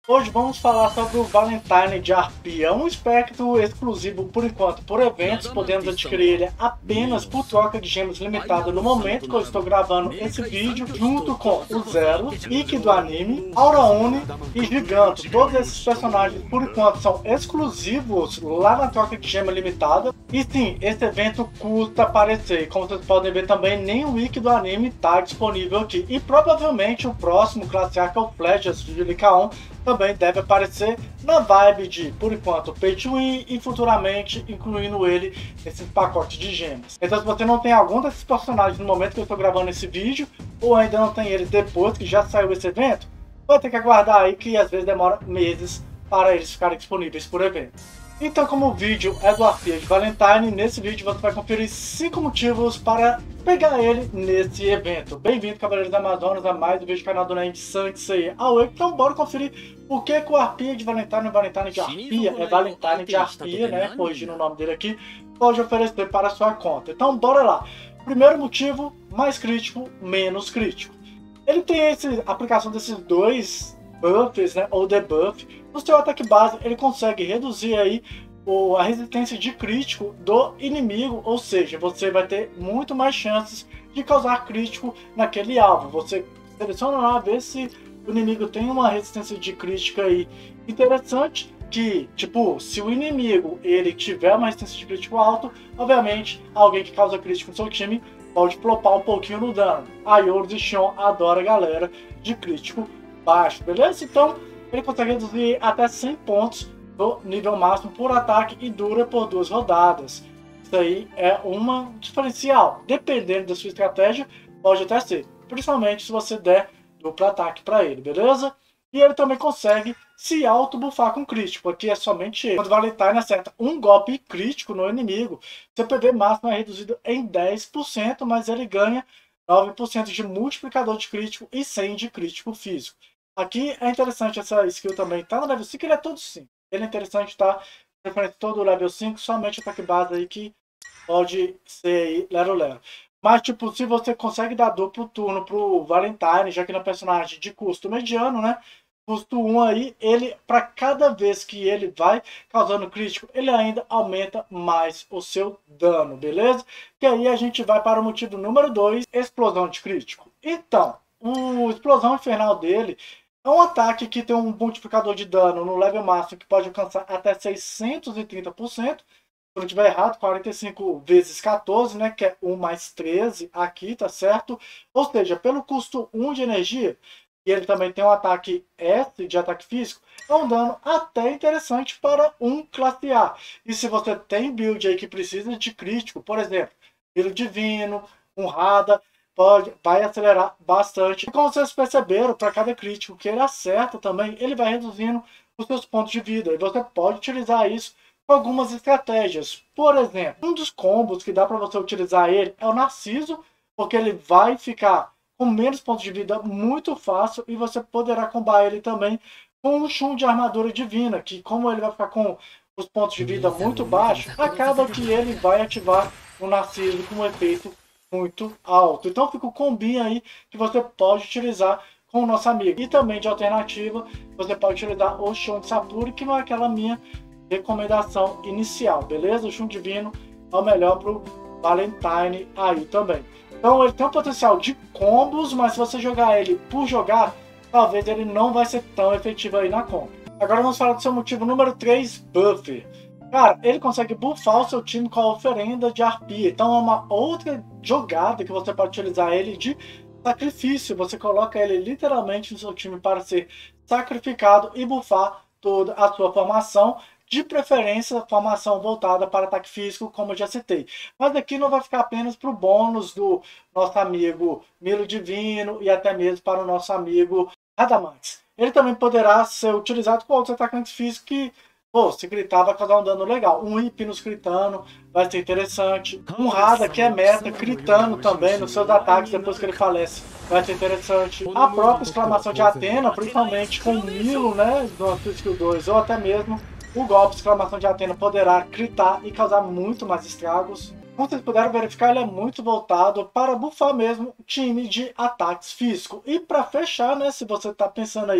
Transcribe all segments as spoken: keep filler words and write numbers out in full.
Hoje vamos falar sobre o Valentine de Arpia, um espectro exclusivo por enquanto por eventos, podemos adquirir ele apenas por troca de gemas limitada no momento que eu estou gravando esse vídeo, junto com o Zero, Ikki do anime, Auraone e Giganto. Todos esses personagens por enquanto são exclusivos lá na troca de gema limitada. E sim, esse evento custa aparecer, como vocês podem ver também, nem o Ikki do anime está disponível aqui. E provavelmente o próximo classe A, que é o Flash de Lycaon, também deve aparecer na vibe de, por enquanto, Pay to Win e futuramente incluindo ele nesse pacote de gemas. Então se você não tem algum desses personagens no momento que eu estou gravando esse vídeo, ou ainda não tem ele depois que já saiu esse evento, vai ter que aguardar aí que às vezes demora meses para eles ficarem disponíveis por evento. Então, como o vídeo é do Arpia de Valentine, nesse vídeo você vai conferir cinco motivos para pegar ele nesse evento. Bem-vindo, Cavaleiros da Amazonas, a mais um vídeo do canal do Name Sansei Aoi. Então, bora conferir o que, que o Arpia de Valentine, o Valentine de Arpia, é Valentine de Arpia, né? Corrigindo o nome dele aqui, pode oferecer para a sua conta. Então, bora lá. Primeiro motivo, mais crítico, menos crítico. Ele tem essa aplicação desses dois buffs, né, ou debuff. No seu ataque base, ele consegue reduzir aí o, a resistência de crítico do inimigo, ou seja, você vai ter muito mais chances de causar crítico naquele alvo. Você seleciona lá, vê se o inimigo tem uma resistência de crítica aí interessante, que, tipo, se o inimigo ele tiver uma resistência de crítico alto, obviamente, alguém que causa crítico no seu time pode flopar um pouquinho no dano. A Yoru e Xion adora a galera de crítico baixo, beleza? Então, ele consegue reduzir até cem pontos do nível máximo por ataque e dura por duas rodadas. Isso aí é um diferencial. Dependendo da sua estratégia, pode até ser. Principalmente se você der duplo ataque para ele, beleza? E ele também consegue se auto-buffar com crítico. Aqui é somente ele. Quando o Valentine acerta um golpe crítico no inimigo, seu P V máximo é reduzido em dez por cento, mas ele ganha nove por cento de multiplicador de crítico e cem de crítico físico. Aqui é interessante essa skill também, tá no level cinco, ele é todo cinco. Ele é interessante, tá? Referente todo o level cinco, somente ataque base aí que pode ser aí lero lero. Mas tipo, se você consegue dar duplo turno pro Valentine, já que ele é um personagem de custo mediano, né? Custo um aí, ele, para cada vez que ele vai causando crítico, ele ainda aumenta mais o seu dano, beleza? E aí a gente vai para o motivo número dois, explosão de crítico. Então, o explosão infernal dele é um ataque que tem um multiplicador de dano no level máximo que pode alcançar até seiscentos e trinta por cento. Se eu não estiver errado, quarenta e cinco vezes quatorze, né? Que é um mais treze aqui, tá certo? Ou seja, pelo custo um de energia, e ele também tem um ataque S de ataque físico, é um dano até interessante para um classe A. E se você tem build aí que precisa de crítico, por exemplo, Viro Divino, Honrada, pode, vai acelerar bastante. E como vocês perceberam, para cada crítico que ele acerta também, ele vai reduzindo os seus pontos de vida. E você pode utilizar isso com algumas estratégias. Por exemplo, um dos combos que dá para você utilizar ele é o Narciso, porque ele vai ficar com menos pontos de vida muito fácil e você poderá combar ele também com um Shun de armadura divina, que como ele vai ficar com os pontos de vida muito baixos, acaba que ele vai ativar o Narciso com um efeito muito alto. Então fica o combinho aí que você pode utilizar com o nosso amigo. E também de alternativa, você pode utilizar o Shun de Sapuri, que não é aquela minha recomendação inicial, beleza? O Shun Divino é o melhor pro Valentine aí também. Então ele tem um potencial de combos, mas se você jogar ele por jogar, talvez ele não vai ser tão efetivo aí na combo. Agora vamos falar do seu motivo número três, buff. Cara, ele consegue buffar o seu time com a oferenda de Arpia. Então é uma outra jogada que você pode utilizar ele de sacrifício. Você coloca ele literalmente no seu time para ser sacrificado e buffar toda a sua formação. De preferência, formação voltada para ataque físico, como eu já citei. Mas aqui não vai ficar apenas para o bônus do nosso amigo Milo Divino e até mesmo para o nosso amigo Radamantes. Ele também poderá ser utilizado com outros atacantes físicos que, pô, se gritar vai causar um dano legal. Um Hipnos gritando vai ser interessante. Um Rada, que é meta, gritando também nos seus ataques depois que ele falece, vai ser interessante. A própria exclamação de Athena, principalmente com o Milo, né, do Skill dois, ou até mesmo o golpe exclamação de Athena poderá gritar e causar muito mais estragos. Como vocês puderam verificar, ele é muito voltado para buffar mesmo o time de ataques físicos. E para fechar, né, se você está pensando aí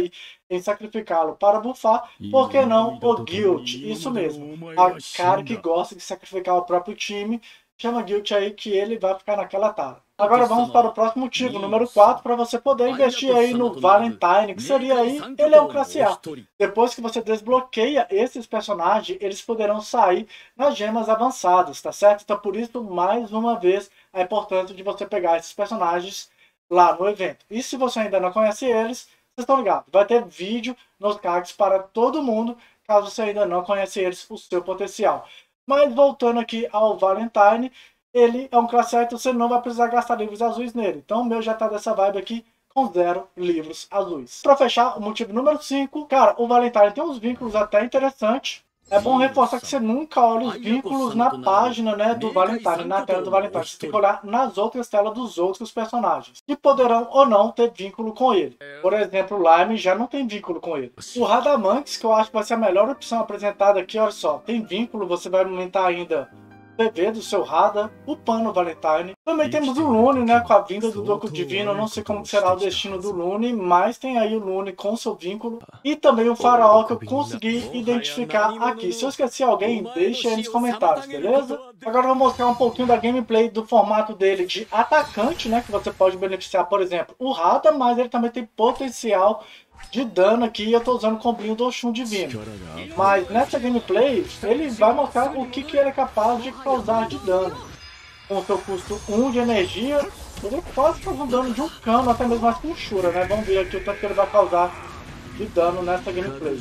em sacrificá-lo para buffar, por que não o Guilt? Isso mesmo, a cara que gosta de sacrificar o próprio time, chama Guilt aí que ele vai ficar naquela tara. Agora vamos para o próximo motivo, número quatro, para você poder investir aí no Valentine, que seria aí, ele é um classe A. Depois que você desbloqueia esses personagens, eles poderão sair nas gemas avançadas, tá certo? Então por isso, mais uma vez, a importância de você pegar esses personagens lá no evento. E se você ainda não conhece eles, vocês estão ligados, vai ter vídeo nos cards para todo mundo, caso você ainda não conhece eles, o seu potencial. Mas voltando aqui ao Valentine, ele é um classe A, então você não vai precisar gastar livros azuis nele. Então o meu já tá dessa vibe aqui, com zero livros azuis. Para fechar, o motivo número cinco, cara, o Valentine tem uns vínculos até interessantes. É bom reforçar que você nunca olha os vínculos na página, né, do Valentine, na tela do Valentine. Você tem que olhar nas outras telas dos outros personagens, que poderão ou não ter vínculo com ele. Por exemplo, o Lime já não tem vínculo com ele. O Radamantes, que eu acho que vai ser a melhor opção apresentada aqui, olha só, tem vínculo, você vai aumentar ainda P V do seu Rada, upando o Valentine. Também temos o Lune, né, com a vinda do Doku Divino. Eu não sei como será o destino do Lune, mas tem aí o Lune com seu vínculo. E também o Faraó, que eu consegui identificar aqui. Se eu esqueci alguém, deixa aí nos comentários, beleza? Agora eu vou mostrar um pouquinho da gameplay do formato dele de atacante, né, que você pode beneficiar, por exemplo, o Rada, mas ele também tem potencial de dano aqui. Eu tô usando o combinho do Oxum Divino, mas nessa gameplay ele vai mostrar o que, que ele é capaz de causar de dano. Com seu custo um de energia, ele pode causar um dano de um cano, até mesmo mais com Shura, né? Vamos ver aqui o tanto que ele vai causar de dano nessa gameplay.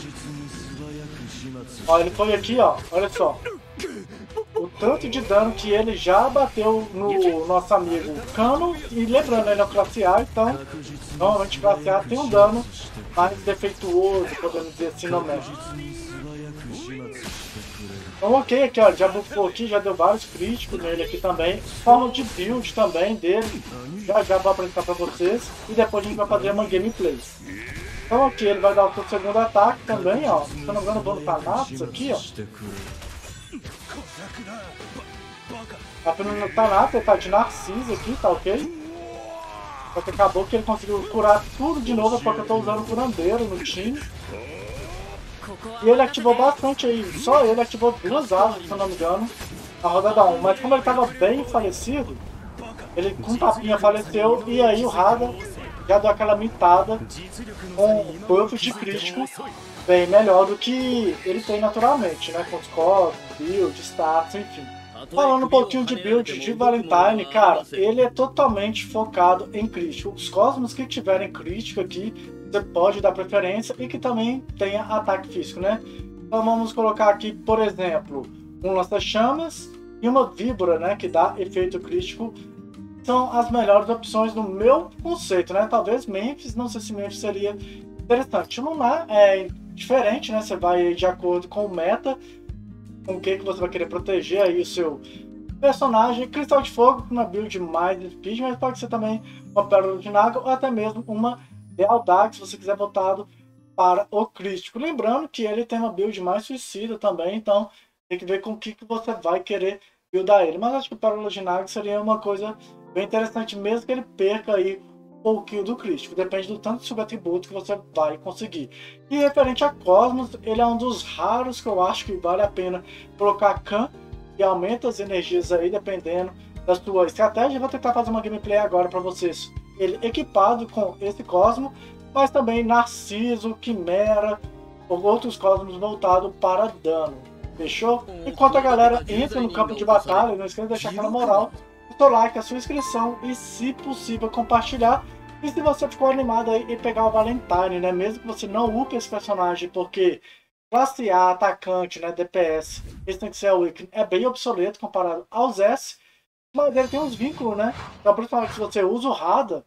Ó, ele foi aqui, ó, olha só o tanto de dano que ele já bateu no nosso amigo Cano. E lembrando, ele é um classe A, então normalmente classe A tem um dano mais defeituoso, podemos dizer assim, no médio. Então ok, aqui ó, já buffou aqui, já deu vários críticos nele aqui também. Forma de build também dele, já já vou apresentar pra vocês. E depois a gente vai fazer uma gameplay. Então aqui ele vai dar o seu segundo ataque também, ó. Se eu não me engano, vou no Thanatos aqui, ó. Tá no Thanatos, ele tá de Narciso aqui, tá ok? Só que acabou que ele conseguiu curar tudo de novo, porque eu tô usando o curandeiro no time. E ele ativou bastante aí, só ele ativou duas asas, se eu não me engano, na rodada um. Mas como ele tava bem falecido, ele com tapinha faleceu, e aí o Rada já deu aquela mitada com buff de crítico bem melhor do que ele tem naturalmente, né? Com os cosmos, build, status, enfim. Falando um pouquinho de build de Valentine, cara, ele é totalmente focado em crítico. Os cosmos que tiverem crítico aqui, você pode dar preferência, e que também tenha ataque físico, né? Então vamos colocar aqui, por exemplo, um lança-chamas e uma víbora, né? Que dá efeito crítico. São as melhores opções no meu conceito, né? Talvez Memphis, não sei se Memphis seria interessante. Lunar é diferente, né? Você vai de acordo com o meta, com o que, que você vai querer proteger aí o seu personagem. Cristal de Fogo, uma build mais speed, mas pode ser também uma Pérola de Naga, ou até mesmo uma Lealdade, se você quiser voltado para o crítico. Lembrando que ele tem uma build mais suicida também, então tem que ver com o que, que você vai querer buildar ele. Mas acho que o Pérola de Naga seria uma coisa bem interessante, mesmo que ele perca aí um pouquinho do crítico. Depende do tanto de subatributo que você vai conseguir. E referente a Cosmos, ele é um dos raros que eu acho que vale a pena colocar Khan, e aumenta as energias aí, dependendo da sua estratégia. Eu vou tentar fazer uma gameplay agora para vocês. Ele equipado com esse Cosmo, mas também Narciso, Quimera, ou outros Cosmos voltados para dano. Fechou? Enquanto a galera entra no campo de batalha, não esqueça de deixar aquela moral, o seu like, a sua inscrição e, se possível, compartilhar. E se você ficou animado aí em pegar o Valentine, né? Mesmo que você não upe esse personagem, porque classe A, atacante, né? D P S, esse tem que ser o Weaken, é bem obsoleto comparado aos S. Mas ele tem uns vínculos, né? Então, principalmente se você usa o Rada,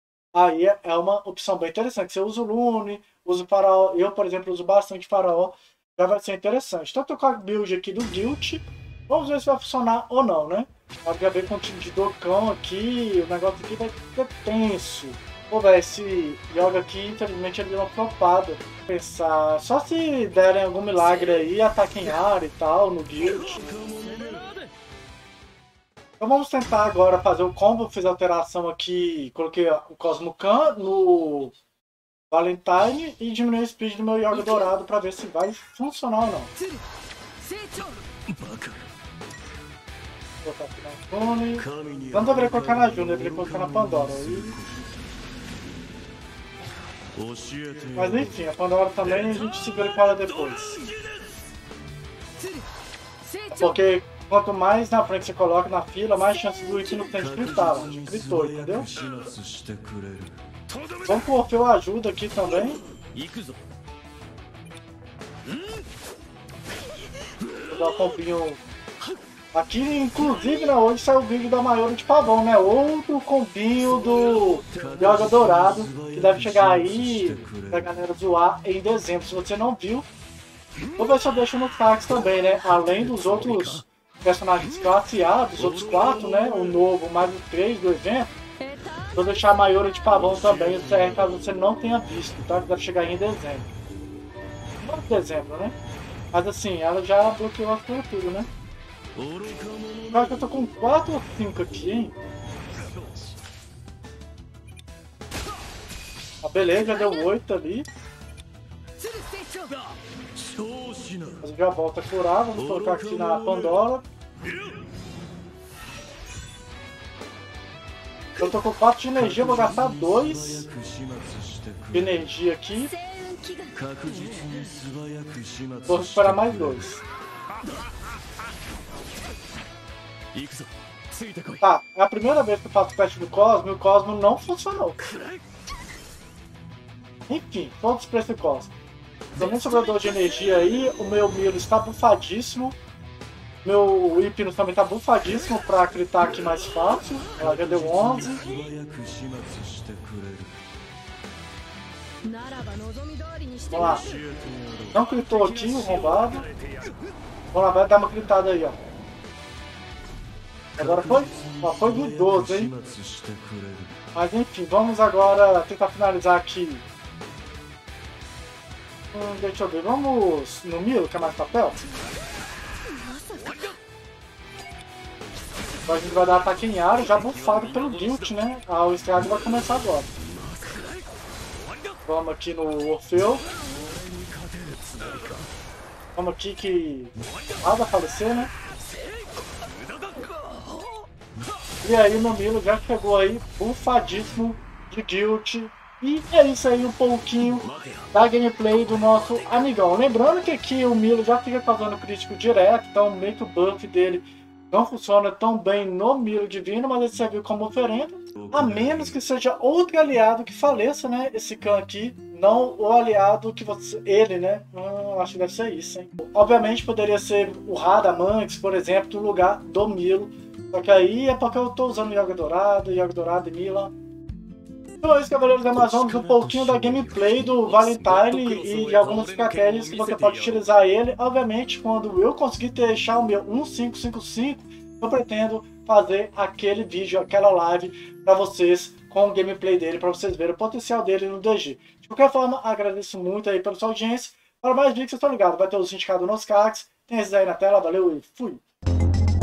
aí é uma opção bem interessante. Você usa o Lune, usa o Faraó. Eu, por exemplo, uso bastante Faraó. Já vai ser interessante. Então, eu tô com a build aqui do Guilt. Vamos ver se vai funcionar ou não, né? Pode ver com o time de Docão aqui. O negócio aqui vai ser tenso. Pô, velho, esse Yoga aqui, infelizmente, ele deu uma flopada. Pensar. Só se derem algum milagre aí, ataquem área e tal, no Guilt. Então vamos tentar agora fazer o combo. Fiz a alteração aqui, coloquei o Cosmo Khan no Valentine e diminuir o speed do meu Yoga Dourado para ver se vai funcionar ou não. Vou botar aqui na Tony. Não deveria colocar na Juna, deveria colocar na Pandora. E... mas enfim, a Pandora também a gente se vê com ela depois. Porque quanto mais na frente você coloca na fila, mais chances do Ikki não tem de gritar. A gente gritou, entendeu? Vamos que o Orfeu ajuda aqui também. Vou dar um combinho. Aqui, inclusive, né, hoje saiu o vídeo da Mayora de Pavão, né? Outro combinho do Yoga Dourado, que deve chegar aí pra galera zoar em dezembro. Se você não viu, vou ver se eu deixo no fax também, né? Além dos outros personagens classe A, dos outros quatro, né? O novo, mais os três do evento. Vou deixar a Mayora de Pavão também, caso você não tenha visto, tá? Que deve chegar aí em dezembro. Não em dezembro, né? Mas assim, ela já bloqueou as coisas tudo, né? Claro que eu tô com quatro ou cinco aqui, hein? Ah, beleza, já deu oito ali. Mas já volta a curar, vamos colocar aqui na Pandora. Eu tô com quatro de energia, vou gastar dois de energia aqui. Vou recuperar mais dois. Tá, é a primeira vez que eu faço o teste do Cosmo e o Cosmo não funcionou. Enfim, pontos para esse Cosmo. Também sobrador de energia aí, o meu Milo está bufadíssimo. Meu Hypnos também está bufadíssimo para gritar aqui mais fácil. Ela já deu onze. Vamos lá. Não gritou aqui o roubado. Vamos lá, vai dar uma gritada aí, ó. Agora foi? Ó, foi do doze, hein? Mas enfim, vamos agora tentar finalizar aqui. Hum, deixa eu ver, vamos no Milo, que é mais papel? Agora a gente vai dar ataque em área, já bufado pelo Guilt, né? Ah, o estrago vai começar agora. Vamos aqui no Orfeu. Vamos aqui que nada faleceu, né? E aí o Milo já chegou aí, bufadíssimo de Guilt. E é isso aí um pouquinho da gameplay do nosso amigão. Lembrando que aqui o Milo já fica causando crítico direto, então meio que o buff dele não funciona tão bem no Milo Divino, mas ele serviu como oferenda. A menos que seja outro aliado que faleça, né? Esse Khan aqui, não o aliado que você... ele, né? Hum, acho que deve ser isso, hein? Obviamente poderia ser o Radamanx, por exemplo, no lugar do Milo. Só que aí é porque eu tô usando Yoga Dourado, Yoga Dourado e Mila. Então é isso, Cavaleiros da Amazônia, um pouquinho da gameplay do Valentine e de algumas estratégias que você pode utilizar ele. Obviamente, quando eu conseguir deixar o meu um cinco cinco cinco, eu pretendo fazer aquele vídeo, aquela live para vocês com o gameplay dele, para vocês verem o potencial dele no D G. De qualquer forma, agradeço muito aí pela sua audiência. Para mais vídeos, vocês estão ligados, vai ter os indicados nos cards. Tem esses aí na tela, valeu e fui!